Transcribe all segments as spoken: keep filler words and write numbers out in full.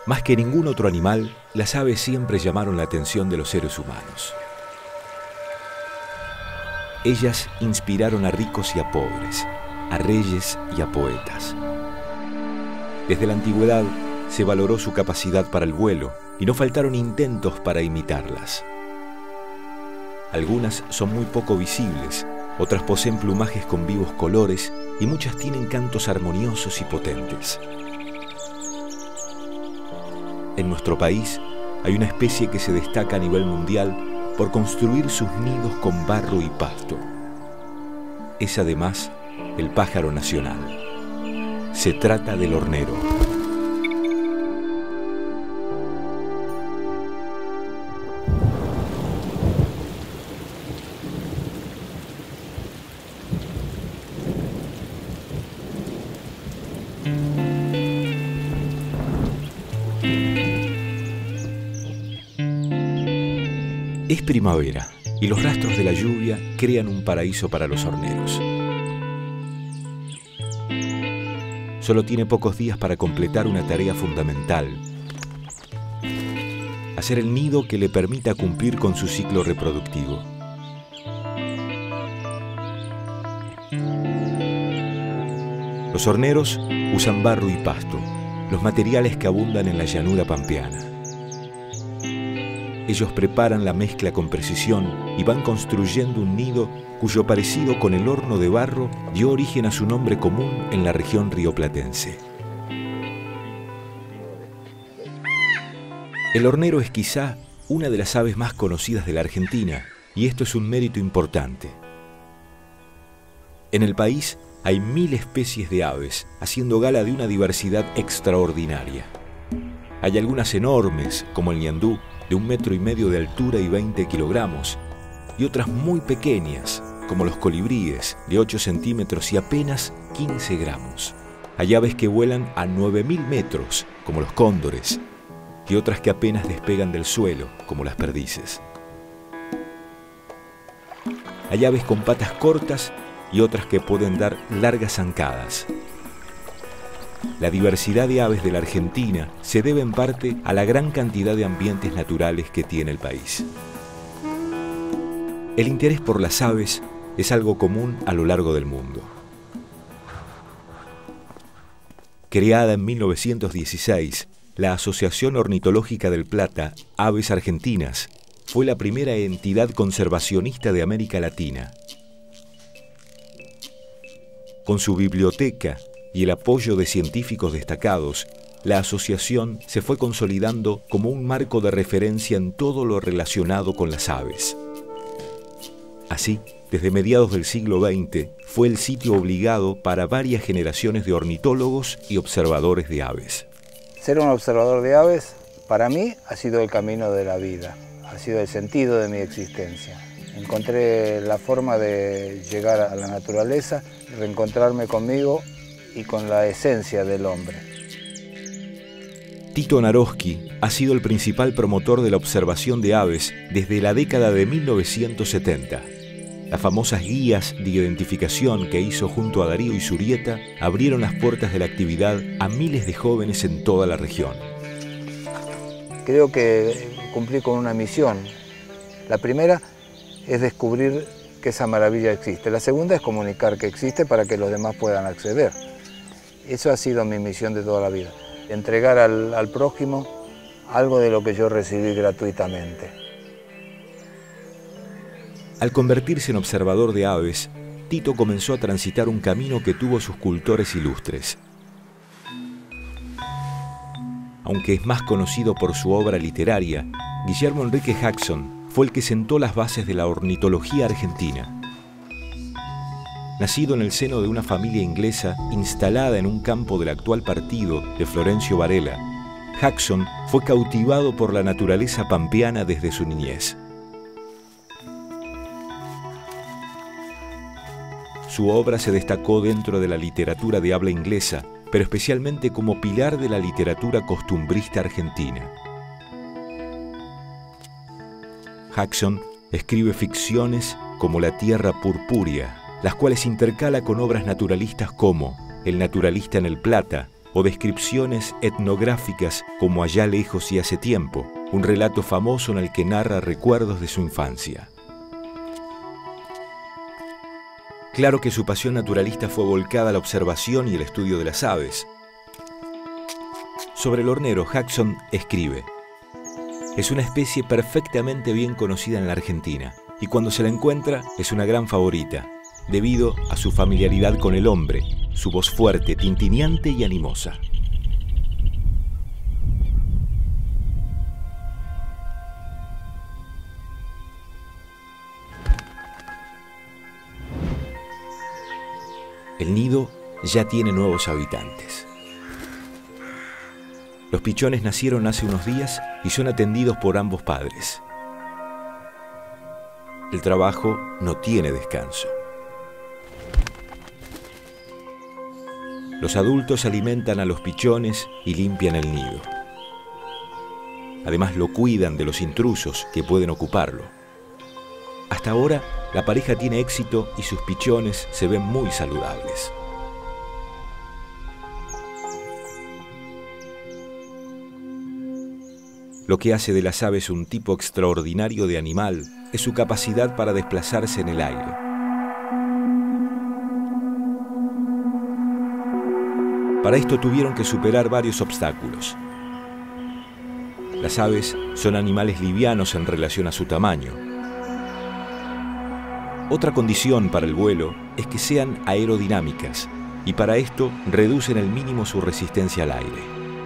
Más que ningún otro animal, las aves siempre llamaron la atención de los seres humanos. Ellas inspiraron a ricos y a pobres, a reyes y a poetas. Desde la antigüedad se valoró su capacidad para el vuelo y no faltaron intentos para imitarlas. Algunas son muy poco visibles, otras poseen plumajes con vivos colores y muchas tienen cantos armoniosos y potentes. En nuestro país hay una especie que se destaca a nivel mundial por construir sus nidos con barro y pasto. Es además el pájaro nacional. Se trata del hornero. Es primavera y los rastros de la lluvia crean un paraíso para los horneros. Solo tiene pocos días para completar una tarea fundamental: hacer el nido que le permita cumplir con su ciclo reproductivo. Los horneros usan barro y pasto, los materiales que abundan en la llanura pampeana. Ellos preparan la mezcla con precisión y van construyendo un nido cuyo parecido con el horno de barro dio origen a su nombre común en la región rioplatense. El hornero es quizá una de las aves más conocidas de la Argentina, y esto es un mérito importante. En el país hay mil especies de aves, haciendo gala de una diversidad extraordinaria. Hay algunas enormes, como el ñandú, de un metro y medio de altura y veinte kilogramos, y otras muy pequeñas, como los colibríes, de ocho centímetros y apenas quince gramos. Hay aves que vuelan a nueve mil metros, como los cóndores, y otras que apenas despegan del suelo, como las perdices. Hay aves con patas cortas y otras que pueden dar largas zancadas. La diversidad de aves de la Argentina se debe en parte a la gran cantidad de ambientes naturales que tiene el país. El interés por las aves es algo común a lo largo del mundo. Creada en mil novecientos dieciséis, la Asociación Ornitológica del Plata, Aves Argentinas, fue la primera entidad conservacionista de América Latina. Con su biblioteca y el apoyo de científicos destacados, la asociación se fue consolidando como un marco de referencia en todo lo relacionado con las aves. Así, desde mediados del siglo veinte, fue el sitio obligado para varias generaciones de ornitólogos y observadores de aves. Ser un observador de aves, para mí, ha sido el camino de la vida, ha sido el sentido de mi existencia. Encontré la forma de llegar a la naturaleza, reencontrarme conmigo y con la esencia del hombre. Tito Naroski ha sido el principal promotor de la observación de aves desde la década de mil novecientos setenta. Las famosas guías de identificación que hizo junto a Darío Izurieta abrieron las puertas de la actividad a miles de jóvenes en toda la región. Creo que cumplí con una misión. La primera es descubrir que esa maravilla existe. La segunda es comunicar que existe para que los demás puedan acceder. Eso ha sido mi misión de toda la vida. Entregar al, al prójimo algo de lo que yo recibí gratuitamente. Al convertirse en observador de aves, Tito comenzó a transitar un camino que tuvo sus cultores ilustres. Aunque es más conocido por su obra literaria, Guillermo Enrique Jackson fue el que sentó las bases de la ornitología argentina. Nacido en el seno de una familia inglesa instalada en un campo del actual partido de Florencio Varela, Jackson fue cautivado por la naturaleza pampeana desde su niñez. Su obra se destacó dentro de la literatura de habla inglesa, pero especialmente como pilar de la literatura costumbrista argentina. Jackson escribe ficciones como La Tierra Purpúrea, las cuales intercala con obras naturalistas como El naturalista en el Plata o descripciones etnográficas como Allá lejos y hace tiempo, un relato famoso en el que narra recuerdos de su infancia. Claro que su pasión naturalista fue volcada a la observación y el estudio de las aves. Sobre el hornero, Jackson escribe: es una especie perfectamente bien conocida en la Argentina, y cuando se la encuentra es una gran favorita, debido a su familiaridad con el hombre, su voz fuerte, tintineante y animosa. El nido ya tiene nuevos habitantes. Los pichones nacieron hace unos días y son atendidos por ambos padres. El trabajo no tiene descanso. Los adultos alimentan a los pichones y limpian el nido. Además lo cuidan de los intrusos que pueden ocuparlo. Hasta ahora, la pareja tiene éxito y sus pichones se ven muy saludables. Lo que hace de las aves un tipo extraordinario de animal es su capacidad para desplazarse en el aire. Para esto tuvieron que superar varios obstáculos. Las aves son animales livianos en relación a su tamaño. Otra condición para el vuelo es que sean aerodinámicas, y para esto reducen al mínimo su resistencia al aire.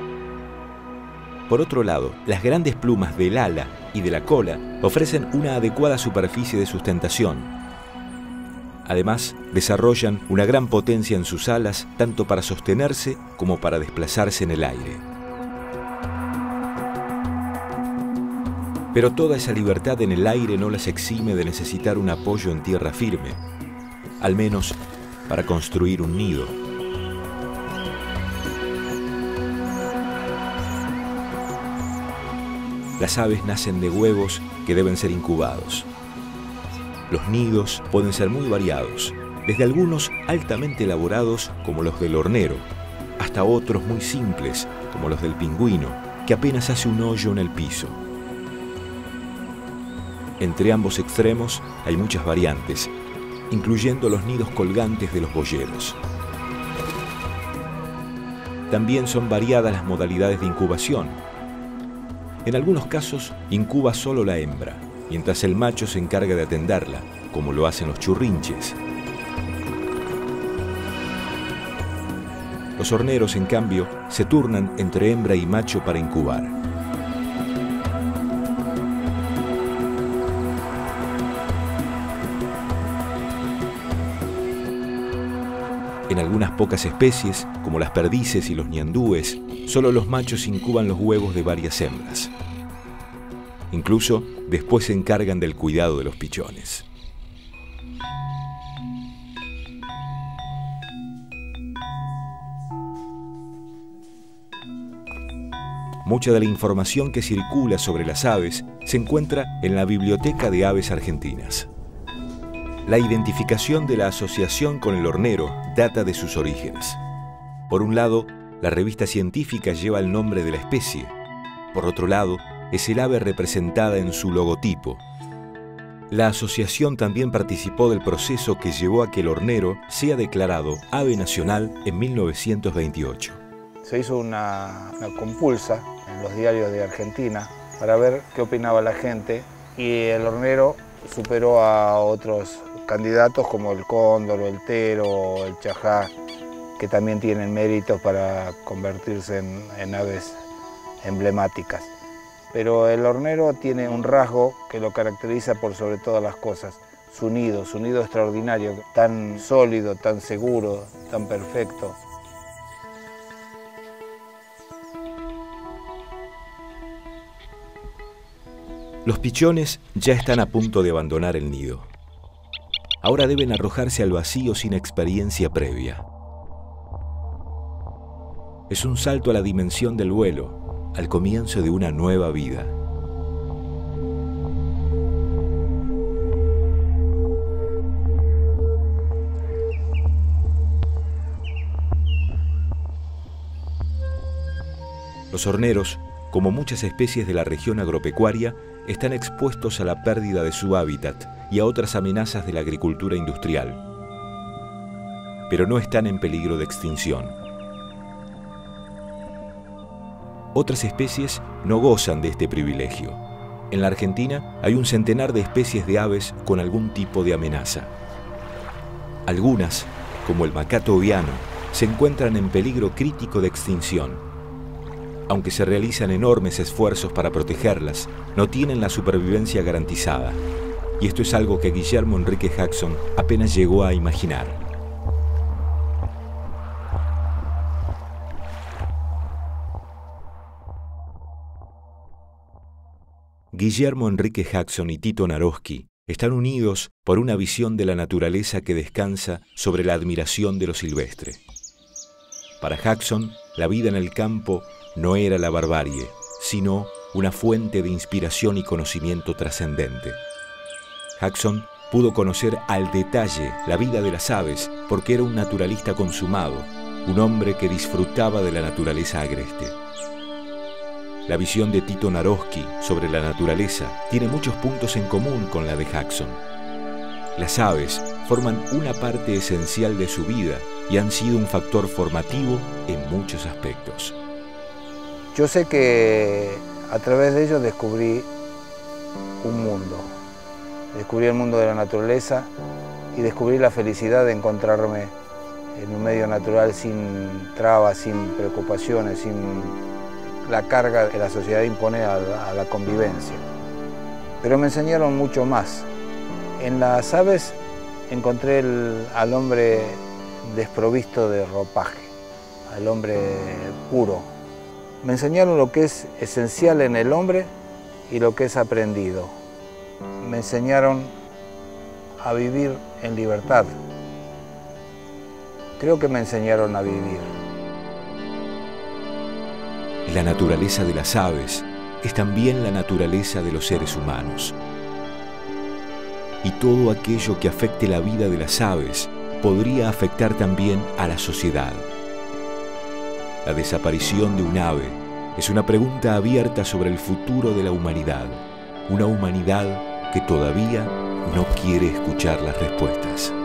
Por otro lado, las grandes plumas del ala y de la cola ofrecen una adecuada superficie de sustentación. Además, desarrollan una gran potencia en sus alas, tanto para sostenerse como para desplazarse en el aire. Pero toda esa libertad en el aire no las exime de necesitar un apoyo en tierra firme, al menos para construir un nido. Las aves nacen de huevos que deben ser incubados. Los nidos pueden ser muy variados, desde algunos altamente elaborados como los del hornero, hasta otros muy simples como los del pingüino, que apenas hace un hoyo en el piso. Entre ambos extremos hay muchas variantes, incluyendo los nidos colgantes de los boyeros. También son variadas las modalidades de incubación. En algunos casos incuba solo la hembra, mientras el macho se encarga de atenderla, como lo hacen los churrinches. Los horneros, en cambio, se turnan entre hembra y macho para incubar. En algunas pocas especies, como las perdices y los ñandúes, solo los machos incuban los huevos de varias hembras. Incluso, después se encargan del cuidado de los pichones. Mucha de la información que circula sobre las aves se encuentra en la Biblioteca de Aves Argentinas. La identificación de la asociación con el hornero data de sus orígenes. Por un lado, la revista científica lleva el nombre de la especie. Por otro lado, es el ave representada en su logotipo. La asociación también participó del proceso que llevó a que el hornero sea declarado ave nacional en mil novecientos veintiocho. Se hizo una, una compulsa en los diarios de Argentina para ver qué opinaba la gente, y el hornero superó a otros candidatos como el cóndor, o el tero, o el chajá, que también tienen méritos para convertirse en, en aves emblemáticas. Pero el hornero tiene un rasgo que lo caracteriza por sobre todas las cosas: su nido, su nido extraordinario, tan sólido, tan seguro, tan perfecto. Los pichones ya están a punto de abandonar el nido. Ahora deben arrojarse al vacío sin experiencia previa. Es un salto a la dimensión del vuelo, al comienzo de una nueva vida. Los horneros, como muchas especies de la región agropecuaria, están expuestos a la pérdida de su hábitat y a otras amenazas de la agricultura industrial. Pero no están en peligro de extinción. Otras especies no gozan de este privilegio. En la Argentina hay un centenar de especies de aves con algún tipo de amenaza. Algunas, como el macaco oviano, se encuentran en peligro crítico de extinción. Aunque se realizan enormes esfuerzos para protegerlas, no tienen la supervivencia garantizada. Y esto es algo que Guillermo Enrique Jackson apenas llegó a imaginar. Guillermo Enrique Jackson y Tito Naroski están unidos por una visión de la naturaleza que descansa sobre la admiración de lo silvestre. Para Jackson, la vida en el campo no era la barbarie, sino una fuente de inspiración y conocimiento trascendente. Jackson pudo conocer al detalle la vida de las aves porque era un naturalista consumado, un hombre que disfrutaba de la naturaleza agreste. La visión de Tito Naroski sobre la naturaleza tiene muchos puntos en común con la de Jackson. Las aves forman una parte esencial de su vida y han sido un factor formativo en muchos aspectos. Yo sé que a través de ellos descubrí un mundo. Descubrí el mundo de la naturaleza y descubrí la felicidad de encontrarme en un medio natural sin trabas, sin preocupaciones, sin la carga que la sociedad impone a la, a la convivencia. Pero me enseñaron mucho más. En las aves encontré el, al hombre desprovisto de ropaje, al hombre puro. Me enseñaron lo que es esencial en el hombre y lo que es aprendido. Me enseñaron a vivir en libertad. Creo que me enseñaron a vivir. La naturaleza de las aves es también la naturaleza de los seres humanos. Y todo aquello que afecte la vida de las aves podría afectar también a la sociedad. La desaparición de un ave es una pregunta abierta sobre el futuro de la humanidad, una humanidad que todavía no quiere escuchar las respuestas.